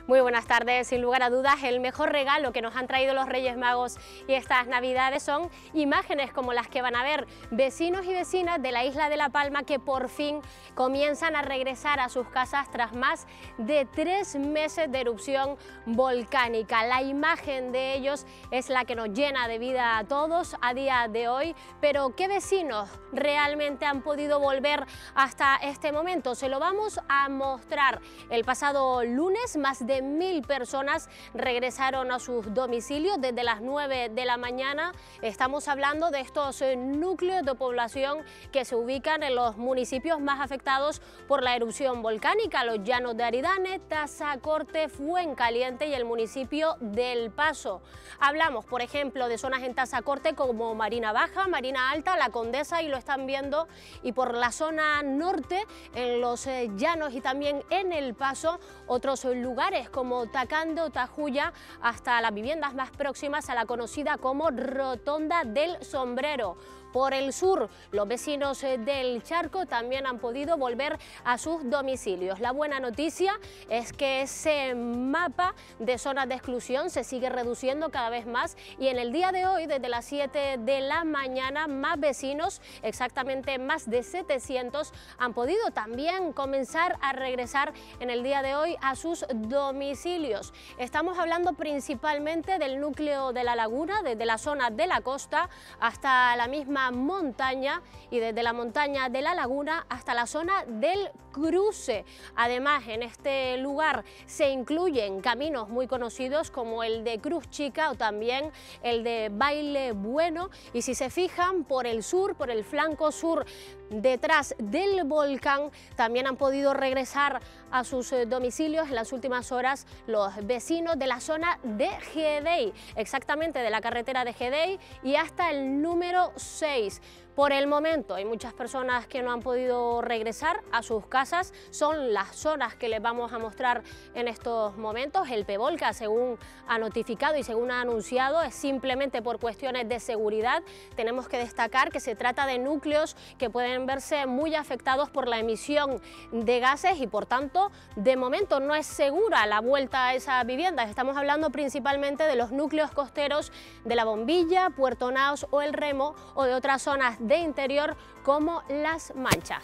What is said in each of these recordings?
Muy buenas tardes. Sin lugar a dudas, el mejor regalo que nos han traído los Reyes Magos y estas Navidades son imágenes como las que van a ver vecinos y vecinas de la isla de La Palma que por fin comienzan a regresar a sus casas tras más de 3 meses de erupción volcánica. La imagen de ellos es la que nos llena de vida a todos a día de hoy, pero ¿qué vecinos realmente han podido volver hasta este momento? Se lo vamos a mostrar. El pasado lunes más de 1000 personas regresaron a sus domicilios desde las 9 de la mañana. Estamos hablando de estos núcleos de población que se ubican en los municipios más afectados por la erupción volcánica, los Llanos de Aridane, Tazacorte, Fuencaliente y el municipio del Paso. Hablamos, por ejemplo, de zonas en Tazacorte como Marina Baja, Marina Alta, La Condesa, y lo están viendo, y por la zona norte, en los llanos y también en el Paso, otros lugares como Tacando, Tajuya, hasta las viviendas más próximas a la conocida como Rotonda del Sombrero. Por el sur, los vecinos del Charco también han podido volver a sus domicilios. La buena noticia es que ese mapa de zonas de exclusión se sigue reduciendo cada vez más y en el día de hoy, desde las 7 de la mañana, más vecinos, exactamente más de 700, han podido también comenzar a regresar en el día de hoy a sus domicilios. Estamos hablando principalmente del núcleo de La Laguna, desde la zona de la costa hasta la misma montaña y desde la montaña de La Laguna hasta la zona del cruce. Además, en este lugar se incluyen caminos muy conocidos como el de Cruz Chica o también el de Baile Bueno, y si se fijan por el sur, por el flanco sur, detrás del volcán, también han podido regresar a sus domicilios en las últimas horas los vecinos de la zona de Gedei, exactamente de la carretera de Gedei y hasta el número 6. Por el momento hay muchas personas que no han podido regresar a sus casas, son las zonas que les vamos a mostrar en estos momentos. El Pevolca, según ha notificado y según ha anunciado, es simplemente por cuestiones de seguridad. Tenemos que destacar que se trata de núcleos que pueden verse muy afectados por la emisión de gases y por tanto de momento no es segura la vuelta a esas viviendas. Estamos hablando principalmente de los núcleos costeros de La Bombilla, Puerto Naos o El Remo, o de otras zonas de interior como Las Manchas.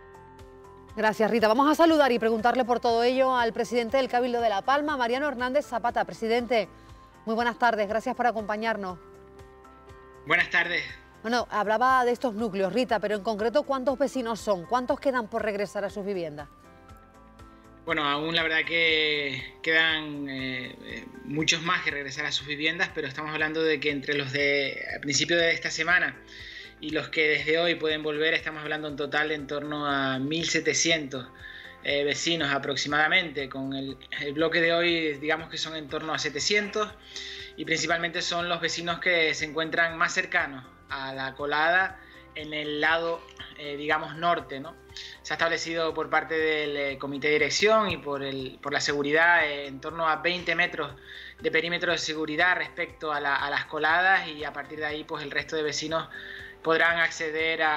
Gracias, Rita. Vamos a saludar y preguntarle por todo ello al presidente del Cabildo de La Palma, Mariano Hernández Zapata. Presidente, muy buenas tardes, gracias por acompañarnos. Buenas tardes. Bueno, hablaba de estos núcleos, Rita, pero en concreto, ¿cuántos vecinos son? ¿Cuántos quedan por regresar a sus viviendas? Bueno, aún la verdad que quedan muchos más que regresar a sus viviendas, pero estamos hablando de que entre los de a principio de esta semana y los que desde hoy pueden volver, estamos hablando en total de en torno a 1700 vecinos aproximadamente. Con el bloque de hoy, digamos que son en torno a 700, y principalmente son los vecinos que se encuentran más cercanos a la colada en el lado, digamos, norte, ¿no? Se ha establecido por parte del comité de dirección y por la seguridad en torno a 20 metros de perímetro de seguridad respecto a las coladas, y a partir de ahí pues el resto de vecinos podrán acceder a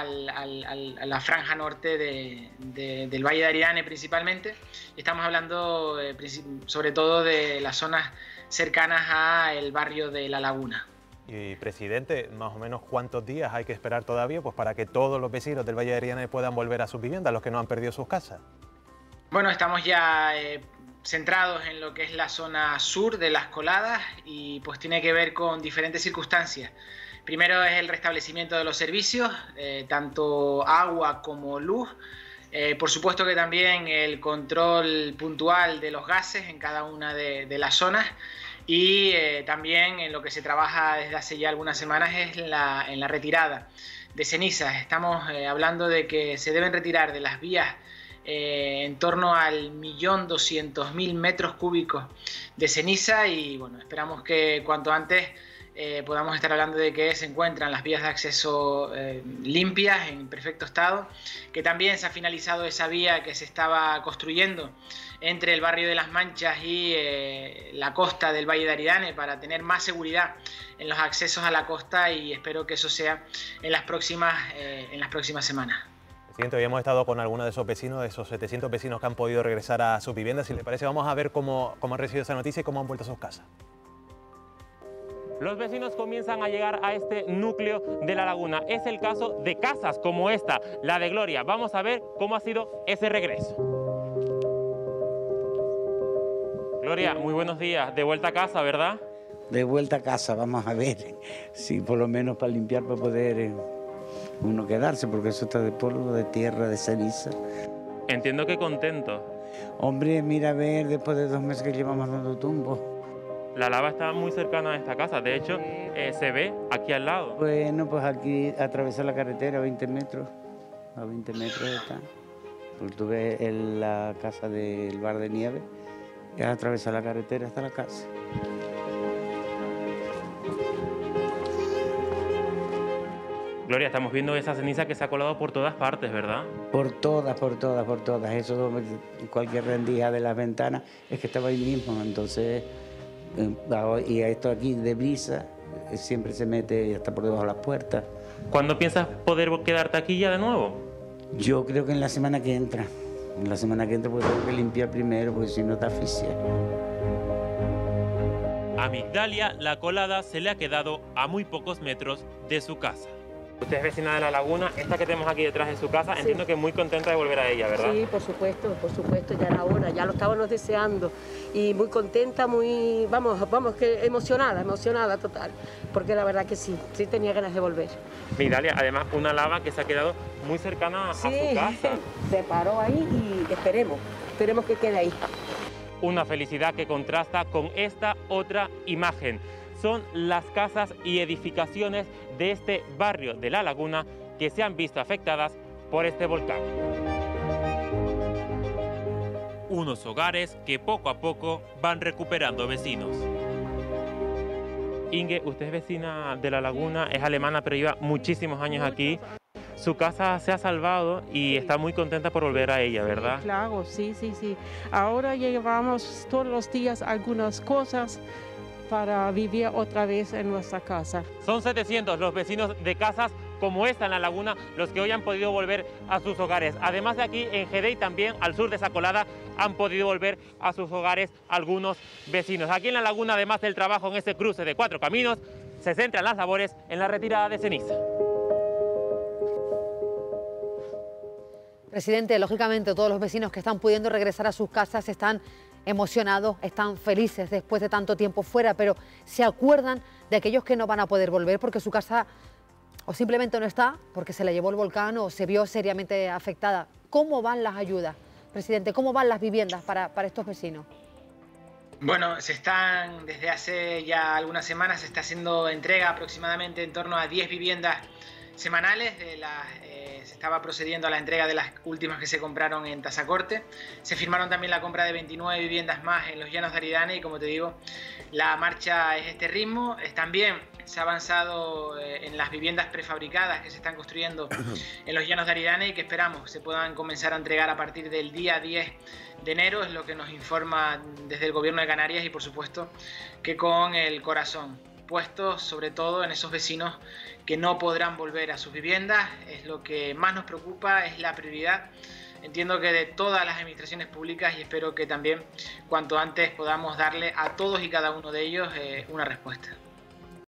la franja norte del Valle de Aridane principalmente. Estamos hablando sobre todo de las zonas cercanas al barrio de La Laguna. Y, presidente, más o menos ¿cuántos días hay que esperar todavía pues, para que todos los vecinos del Valle de Aridane puedan volver a sus viviendas, los que no han perdido sus casas? Bueno, estamos ya centrados en lo que es la zona sur de las coladas, y pues tiene que ver con diferentes circunstancias. Primero es el restablecimiento de los servicios, tanto agua como luz. Por supuesto que también el control puntual de los gases en cada una de las zonas, y también en lo que se trabaja desde hace ya algunas semanas es en la retirada de cenizas. Estamos hablando de que se deben retirar de las vías en torno al 1.200.000 metros cúbicos de ceniza, y bueno, esperamos que cuanto antes podamos estar hablando de que se encuentran las vías de acceso limpias, en perfecto estado, que también se ha finalizado esa vía que se estaba construyendo entre el barrio de Las Manchas y la costa del Valle de Aridane para tener más seguridad en los accesos a la costa, y espero que eso sea en las próximas semanas. Presidente, hoy hemos estado con algunos de esos vecinos, de esos 700 vecinos que han podido regresar a sus viviendas. Si le parece, vamos a ver cómo han recibido esa noticia y cómo han vuelto a sus casas. Los vecinos comienzan a llegar a este núcleo de La Laguna. Es el caso de casas como esta, la de Gloria. Vamos a ver cómo ha sido ese regreso. Gloria, muy buenos días. De vuelta a casa, ¿verdad? De vuelta a casa, vamos a ver. Sí, por lo menos para limpiar, para poder uno quedarse, porque eso está de polvo, de tierra, de ceniza. Entiendo que contento. Hombre, mira a ver, después de 2 meses que llevamos dando tumbos. La lava está muy cercana a esta casa, de hecho, se ve aquí al lado. Bueno, pues aquí atravesar la carretera a 20 metros. A 20 metros está. Porque tú ves la casa del bar de nieve, y atravesar la carretera hasta la casa. Gloria, estamos viendo esa ceniza que se ha colado por todas partes, ¿verdad? Por todas. Eso, cualquier rendija de las ventanas, es que estaba ahí mismo. Entonces, y esto aquí de brisa, siempre se mete hasta por debajo de las puertas. ¿Cuándo piensas poder quedarte aquí ya de nuevo? Yo creo que en la semana que entra. En la semana que entra, pues tengo que limpiar primero, porque si no está asfixia. A Migdalia, la colada se le ha quedado a muy pocos metros de su casa. Usted es vecina de La Laguna, esta que tenemos aquí detrás de su casa, sí. Entiendo que muy contenta de volver a ella, ¿verdad? Sí, por supuesto, ya era hora, ya lo estábamos deseando y muy contenta, muy, vamos, que emocionada total, porque la verdad que sí tenía ganas de volver. Migdalia, además una lava que se ha quedado muy cercana a su casa. Se paró ahí y esperemos que quede ahí. Una felicidad que contrasta con esta otra imagen. Son las casas y edificaciones de este barrio de La Laguna que se han visto afectadas por este volcán. Unos hogares que poco a poco van recuperando vecinos. Inge, usted es vecina de La Laguna, es alemana, pero lleva muchísimos años aquí. Su casa se ha salvado y está muy contenta por volver a ella, ¿verdad? Claro, sí. Ahora llevamos todos los días algunas cosas para vivir otra vez en nuestra casa. Son 700 los vecinos de casas como esta en La Laguna los que hoy han podido volver a sus hogares. Además de aquí en Gedei, también al sur de esa colada, han podido volver a sus hogares algunos vecinos. Aquí en La Laguna, además del trabajo en ese cruce de 4 caminos, se centran las labores en la retirada de ceniza. Presidente, lógicamente todos los vecinos que están pudiendo regresar a sus casas están emocionados, están felices después de tanto tiempo fuera, pero se acuerdan de aquellos que no van a poder volver porque su casa o simplemente no está, porque se la llevó el volcán o se vio seriamente afectada. ¿Cómo van las ayudas, presidente? ¿Cómo van las viviendas para estos vecinos? Bueno, desde hace ya algunas semanas se está haciendo entrega aproximadamente en torno a 10 viviendas semanales. Se estaba procediendo a la entrega de las últimas que se compraron en Tazacorte. Se firmaron también la compra de 29 viviendas más en los Llanos de Aridane y, como te digo, la marcha es este ritmo. También se ha avanzado en las viviendas prefabricadas que se están construyendo en los Llanos de Aridane y que esperamos se puedan comenzar a entregar a partir del día 10 de enero, es lo que nos informa desde el Gobierno de Canarias, y por supuesto que con el corazón puestos sobre todo en esos vecinos que no podrán volver a sus viviendas. Es lo que más nos preocupa, es la prioridad, entiendo que de todas las administraciones públicas, y espero que también cuanto antes podamos darle a todos y cada uno de ellos una respuesta.